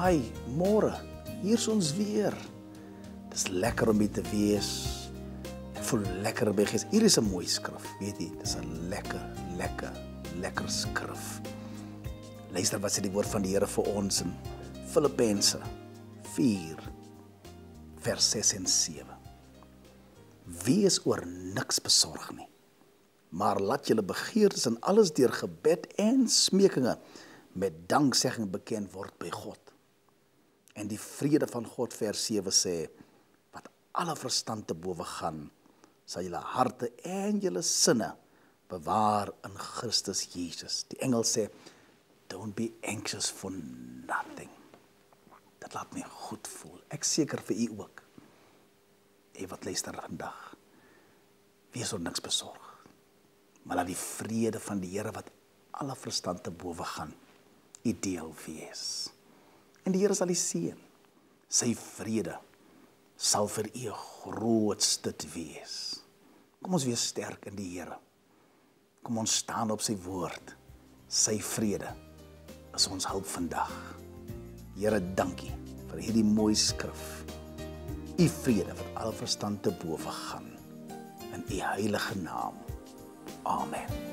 Hi, môre, hier is ons weer. Dis lekker om hier te wees. Ek voel lekker by gees. Hier is 'n mooi skrif, weet jy, dis 'n lekker skrif. Luister wat sê die woord van die Here vir ons in Filippense 4, vers 6 en 7. Wees oor niks besorg nie, maar laat julle begeertes in alles deur gebed en smekinge met danksegging bekend word by God. En die vrede van God, vers 7 sê, wat alle verstand te bowe gaan, sal julle harte en julle sinne bewaar in Christus Jesus. Die engel sê, don't be anxious for nothing. Dit laat my goed voel. Ek seker vir u ook. Wat luister vandag. Wees oor niks besorg. Maar laat die vrede van die Here wat alle verstand te bowe gaan, u deel wees. En die Here sal u seën. Sy vrede sal vir u 'n grootste wees. Kom ons wees sterk in die Here. Kom ons staan op sy woord. Sy vrede is ons hulp vandag. Here, dankie vir hierdie mooi skrif. U vrede wat alle verstand te bowe gaan. In u heilige naam. Amen.